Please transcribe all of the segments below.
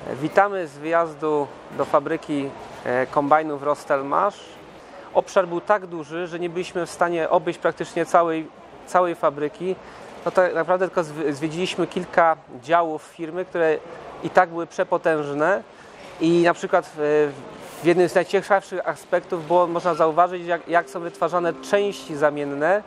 Witamy z wyjazdu do fabryki kombajnów Rostelmash. Obszar był tak duży, że nie byliśmy w stanie obejść praktycznie całej fabryki. No tak naprawdę tylko zwiedziliśmy kilka działów firmy, które i tak były przepotężne. I na przykład w jednym z najciekawszych aspektów było można zauważyć, jak są wytwarzane części zamienne,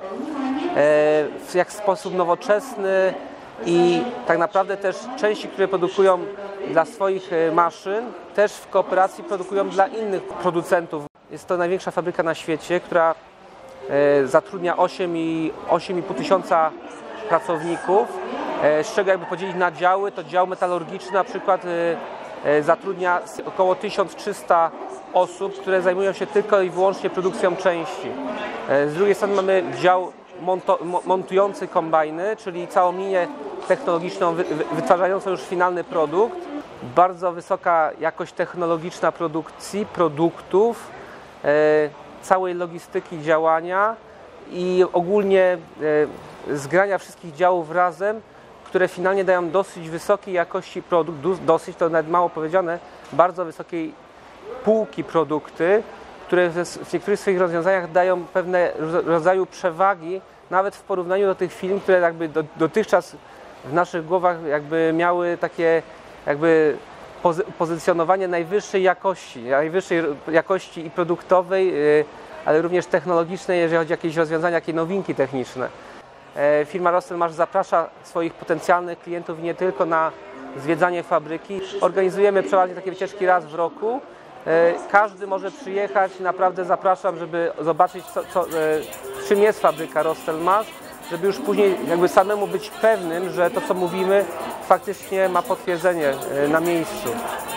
w sposób nowoczesny i tak naprawdę też części, które produkują dla swoich maszyn, też w kooperacji produkują dla innych producentów. Jest to największa fabryka na świecie, która zatrudnia 8,5 tysiąca pracowników, z czego jakby podzielić na działy, to dział metalurgiczny na przykład zatrudnia około 1300 osób, które zajmują się tylko i wyłącznie produkcją części. Z drugiej strony mamy dział montujący kombajny, czyli całą linię technologiczną wytwarzającą już finalny produkt. Bardzo wysoka jakość technologiczna produkcji, produktów, całej logistyki działania i ogólnie zgrania wszystkich działów razem, które finalnie dają dosyć wysokiej jakości produkt, dosyć to nawet mało powiedziane, bardzo wysokiej półki produkty, które w niektórych swoich rozwiązaniach dają pewne rodzaju przewagi, nawet w porównaniu do tych firm, które jakby dotychczas w naszych głowach jakby miały takie jakby pozycjonowanie najwyższej jakości i produktowej, ale również technologicznej, jeżeli chodzi o jakieś rozwiązania, jakieś nowinki techniczne. Firma Rostelmash zaprasza swoich potencjalnych klientów nie tylko na zwiedzanie fabryki. Organizujemy przeważnie takie wycieczki raz w roku. Każdy może przyjechać, naprawdę zapraszam, żeby zobaczyć czym jest fabryka Rostelmash, żeby już później jakby samemu być pewnym, że to co mówimy faktycznie ma potwierdzenie na miejscu.